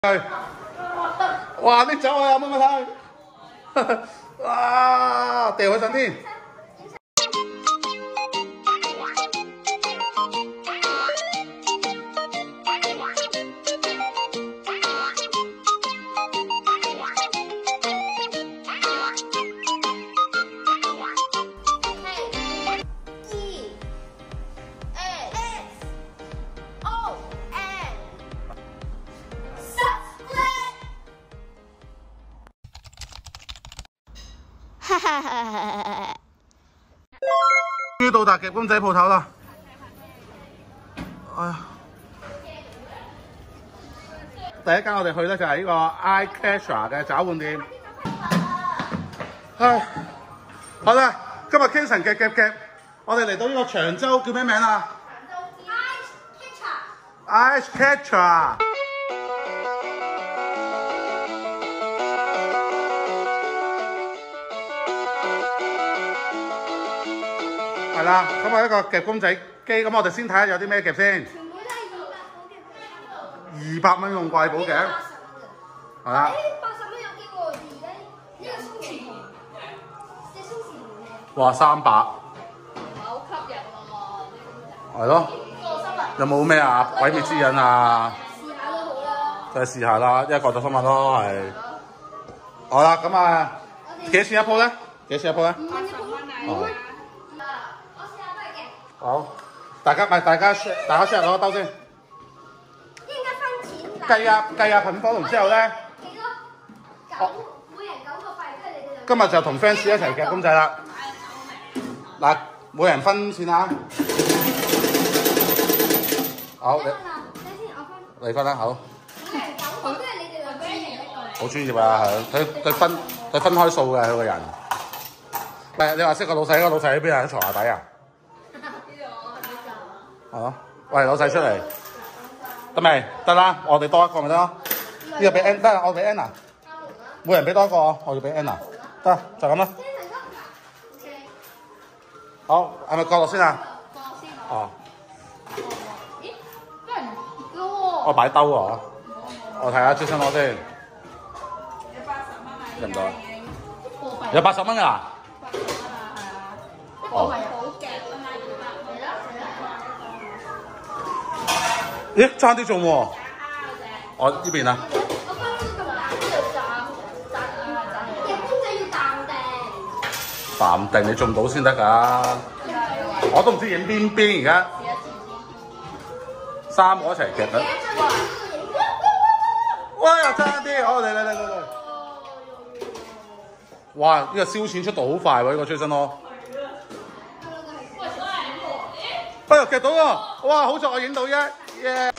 哇！拎走啊，有冇問題？哇！掉佢上天。終於到達夾公仔鋪頭啦！哎呀，第一間我哋去咧就係呢個 Eye Catcher 嘅找換店。唉，好啦，今日 Kingston 夾，我哋嚟到呢個長洲叫咩名啊？長洲 Eye Catcher。係啦，咁啊一個夾公仔機，咁我哋先睇下有啲咩夾先。全部都係200蚊用貴寶夾。係啦。80蚊有見過，而家呢個鬆弛熊，隻鬆弛熊哇300。好吸引喎。係咯。有冇咩啊？鬼滅之刃啊？試下都好啦。就係試下啦，因為國際新聞咯係。好啦，咁啊幾多錢一鋪咧？幾多錢一鋪咧？5蚊一鋪。哦。好，大家 share 攞兜先。應該分錢。計下噴火龍之後咧。幾多？每人9個幣，即係你哋。今日就同 fans 一齊夾公仔啦。嗱，每人分錢啊。好，你先，我分。你分啦，好。每人9個，即係你哋兩個一人1個。好專業啊，係佢分開數嘅佢個人。喂，你話識個老細，個老細喺邊啊？喺床下底啊？係咯，喂，老細出嚟，得未？得啦，我哋多一個咪得咯。呢個俾 N， 得，我俾 Anna， 每人俾多一個，我要俾 Anna， 得，就咁啦。好，係咪角落先啊？角落先。哦。咦？都係唔多喎。我擺兜喎，我睇下最新攞先。有80蚊啊！唔多。有80蚊㗎？80蚊啊，係啊。哦。咦，爭啲中喎！我呢邊啊。我分咁大呢度夾公仔要淡定。淡定，你中到先得㗎。我都唔知影邊而家。3個一齊夾緊。哇！又爭啲，好嚟。哇！呢個燒錢速度好快喎，呢個追身咯。哎呀，夾到喎！哇，好在我影到啫。耶！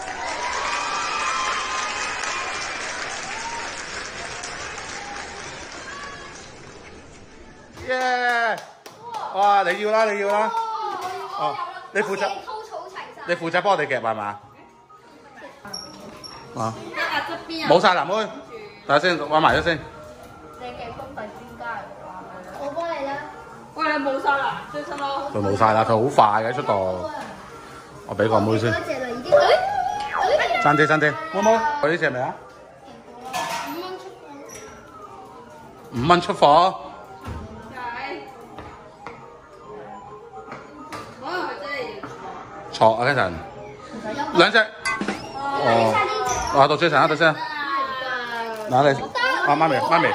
耶！哇！你要啦！哦，你負責幫我哋夾係嘛？啊！冇晒啦，妹，等下先，玩埋咗先。你夾公仔專家嚟㗎，我幫你啦。喂，你冇晒啦，追身咯。佢冇晒啦，佢好快嘅速度。我俾個妹先。爭啲，妹，我呢隻係咪啊？5蚊出貨。可能佢真係錯啊 ，Jason。2隻。哦。到 Jason 啦，到先。嗱你，媽咪玩。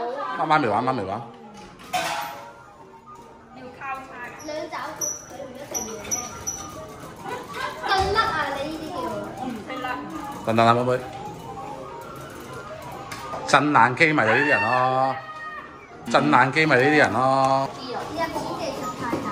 要交叉㗎。2爪，佢唔一定要。甩啊！你呢啲叫我唔識甩。等啦，妹。震爛機咪有呢啲人咯，震爛機咪呢啲人咯。日子技術太假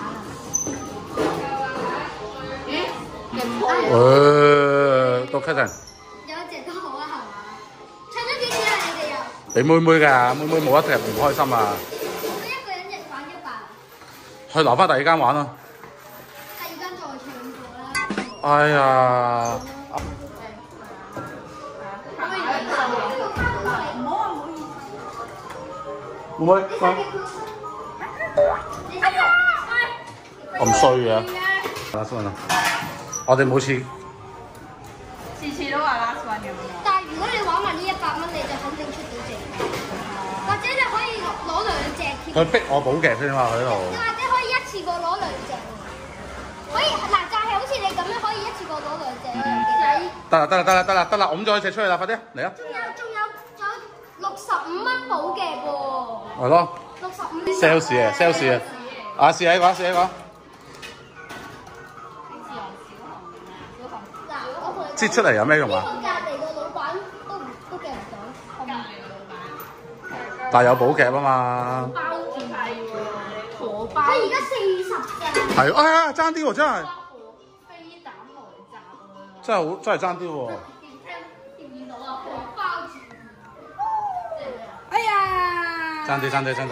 啦。到 Kitchen。有一隻都好啊，係嘛？唱咗幾次啊？你哋又？俾妹㗎，妹冇一隻唔開心啊。我一個人玩100。去留翻第2間玩咯。第2間再唱過啦。哎呀！妹，咁衰嘅。last one 啊！我哋每次次都話 last one 咁樣。但係如果你玩佢逼我補夾先嘛，佢喺度。 但係你可以一次過攞2隻，可以嗱就係好似你咁樣可以一次過攞2隻得啦，我咁再隻出去啦，快啲嚟啊！ 仲有65蚊補夾喎。 係咯。 65。 sales 啊！試下呢個，試下呢個。擠出嚟有咩用啊？ 隔離個老闆都夾唔到。隔離老闆。 但係有補夾啊嘛。 包住係喎，荷包。佢而家40咋。 係，哎呀，爭啲喎，真係。 飛彈來襲啊！ 真係爭啲喎。 見唔見到啊？荷包住。哎呀！ 爭啲。 我呢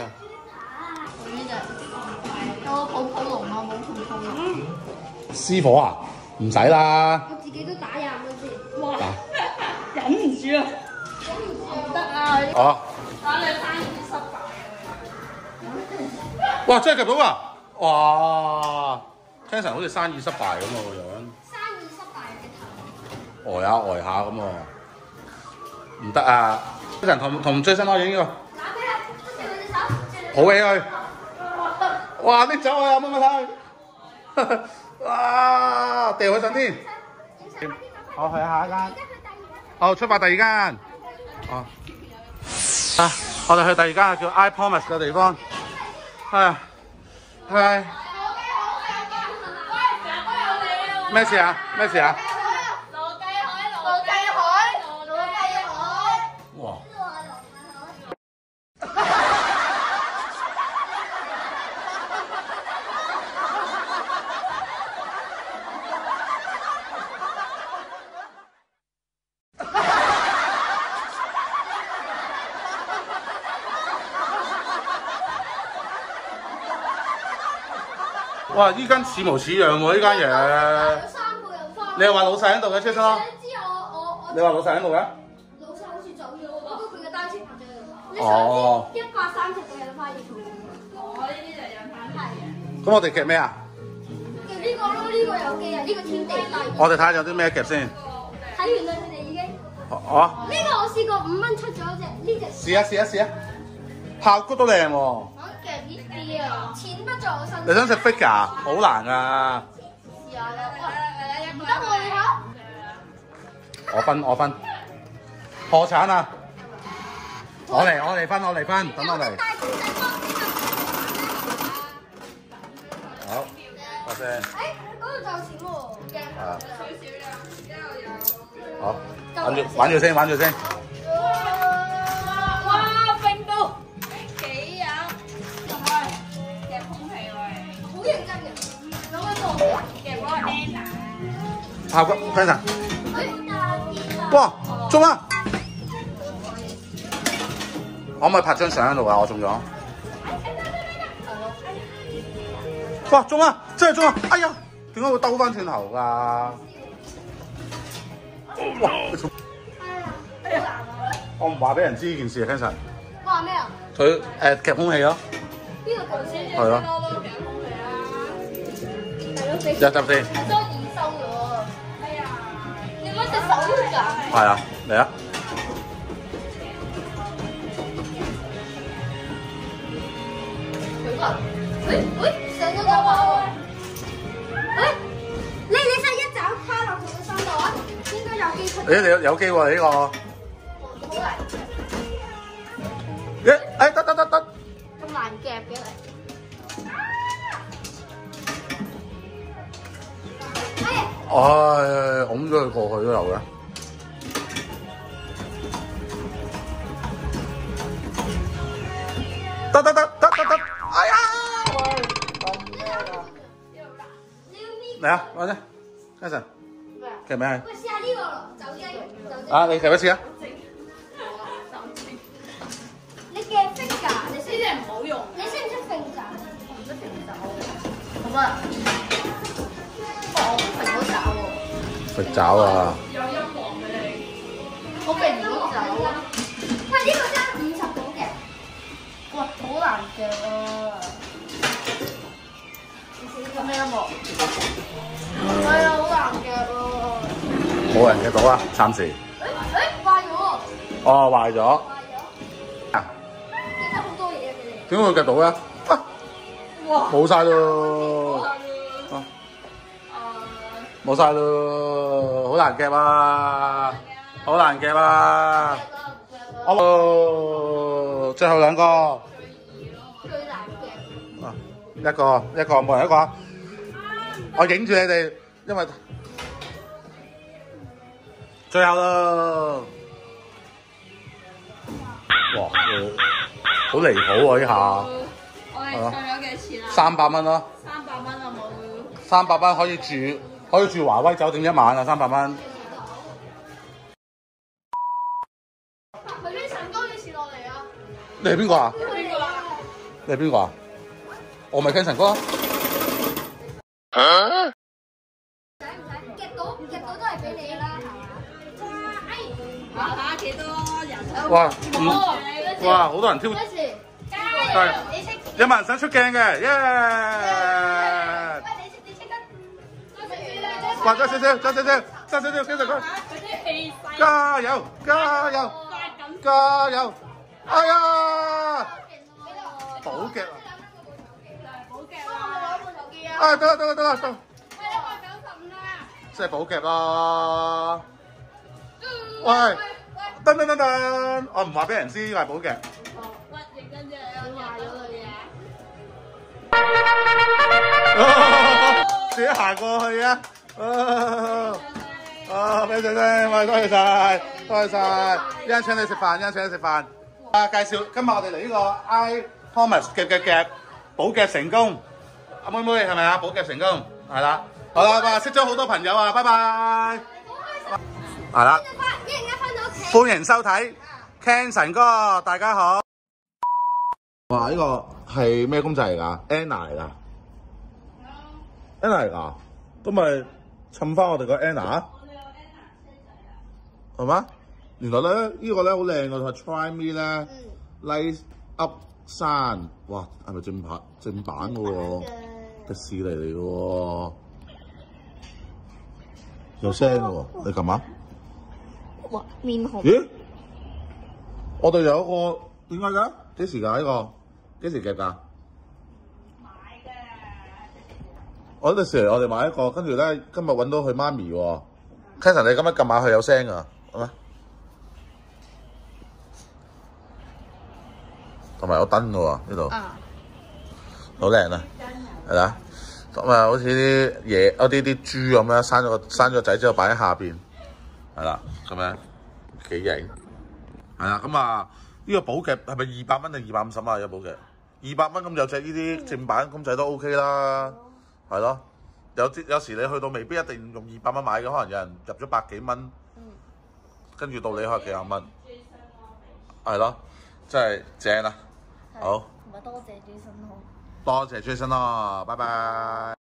隻有個泡龍啊，冇泡龍。 師傅啊，唔使啦。 我自己都打20蚊先。哇！ 忍唔住啊！ 唔得啊！ 哦。 打你生意失敗。 哇！真係夾到啊！哇！聽成好似生意失敗咁喎個樣。 生意失敗嘅頭。 呆下咁喎。唔得啊！聽成同最新我影呢個。 打俾佢，捉住佢隻手。 抱起佢。哇！拎走啊！乜睇？哇！掉佢上天。好，去下一間。好，出發第2間。哦。啊！我哋去第2間叫 I Promise 嘅地方。係。咩事啊？ 羅繼海。 哇！哇！依間似模似樣喎，呢間嘢。 有3個人翻。 你又話老細喺度嘅，車生。 你知我。 你話老細喺度嘅？ 老細好似走咗喎，不過佢嘅單車拍咗喺度。 哦。 130個人翻要做。 我呢啲就有反派嘅。 咁我哋夾咩啊？ 夾呢個咯，呢個有機啊，呢個天地低。 我哋睇下有啲咩夾先。 睇完啦，佢哋已經。 哦。 呢個我試過5蚊出咗隻，呢隻。 試啊！炮谷都靚喎。 我夾呢啲啊，錢不在我身上。 你想食 figure？好難㗎。 試下啦，唔得我要嚇。 我分。破產啊！我嚟分，等我嚟。好，多謝。 嗰度就有錢喎。 少有。 好，玩住先。 哇！冰到幾有，夾空氣喎。 好認真嘅，攞緊個夾嗰個 Anna。 炮谷 ，Anna。哇！中啊！可唔可以拍張相喺度啊？我中咗。哇！中啊！真係中啊！哎呀，點解會兜翻轉頭㗎？哇！我唔話俾人知呢件事啊 ，Kenson。 話咩啊？ 佢夾空氣咯。 邊個頭先？ 係咯。 入先。 收已收咗。哎呀！你乜隻手㗎？ 係啊，嚟啊！ 上咗架喎！你使一爪卡落佢個身度啊？應該有機出。 你有機喎，你呢個。 好難。 得。 咁難夾嘅你。 拱咗佢過去都有嘅。得。哎呀！嚟啊，玩啫 ，Jason。夾咩啊？ 喂，試下呢個咯，走雞。 啊，你夾一次啊？ 你夾 figure，你識呢啲唔好用。 你識唔識 figure？ 我唔識平手。好啊。我平到手喎。 食爪啊！ 有音樂嘅你。我平到手啊。 喂，呢個爭50個嘅。 哇，好難夾啊！有咩音樂？係啊，好難夾啊！ 冇人夾到啊，暫時。 壞咗喎！ 哦，壞咗。 記得好多嘢嘅你。 點會夾到嘅？哇！冇晒咯，冇晒咯，好難夾啊！好難夾啊！哦，最後兩個。 最難夾。 啊，一個，冇人一個。我影住你哋，因為最後咯。哇！好離譜喎呢下。 我哋唱咗幾錢啊 ？300蚊咯。 300蚊啊冇。 300蚊可以住華威酒店1晚啊！300蚊。 佢啲神哥幾時落嚟啊？ 你係邊個啊？ 邊個啊？ 你係邊個啊？我咪聽神哥。 夾到都係俾你啦，係嘛？ 話下幾多人？ 哇！哇！好多人挑。 加油！你識？ 有冇人想出鏡嘅？耶！ 喂，你識得？ 哇！爭少少，爭少少，繼續講。加油！加油！加油！哎呀！寶夾啊！啊得啦！即係寶夾啦！喂！等，我唔話俾人知呢個係寶夾。 屈認真啫，我話咗佢嘅。 自己行過去啊！俾謝先，喂，多謝晒，一陣請你食飯，介紹今日我哋嚟呢個 I Thomas 夾寶夾成功，阿妹係咪啊？寶夾成功，係啦，好啦，哇，識咗好多朋友啊，拜拜，係啦，歡迎收睇 Ken 神哥，大家好。哇，呢個係咩公仔嚟㗎 ？Anna 嚟㗎 ？Anna 嚟㗎？咁咪襯翻我哋個 Anna。係嘛？原來咧呢個咧好靚㗎，佢 Try Me 咧 Light Up 山，哇！係咪正版嘅喎？迪士尼嚟嘅喎，有聲嘅喎，你撳下。 哇！面紅。 咦？我哋有一個點解㗎？幾時㗎呢個？幾時夾㗎？ 買嘅。 我嗰時我哋買一個，跟住咧今日揾到佢媽咪喎。Kenson 你咁樣撳下佢有聲㗎，係咪？同埋有燈嘅喎呢度，好靚啊，係啦。咁啊，好似啲嘢，啲豬咁樣，生咗仔之後擺喺下邊，係啦，咁樣幾型。係啦，咁啊，呢個寶夾係咪200蚊定250蚊啊？有寶夾200蚊咁有隻呢啲正版公仔都 OK 啦，係咯。有時你去到未必一定用200蚊買嘅，可能有人入咗百幾蚊，跟住到你可能幾廿蚊，係咯，真係正啊！好， 同埋多謝Jason咯， 多謝Jason咯，拜拜。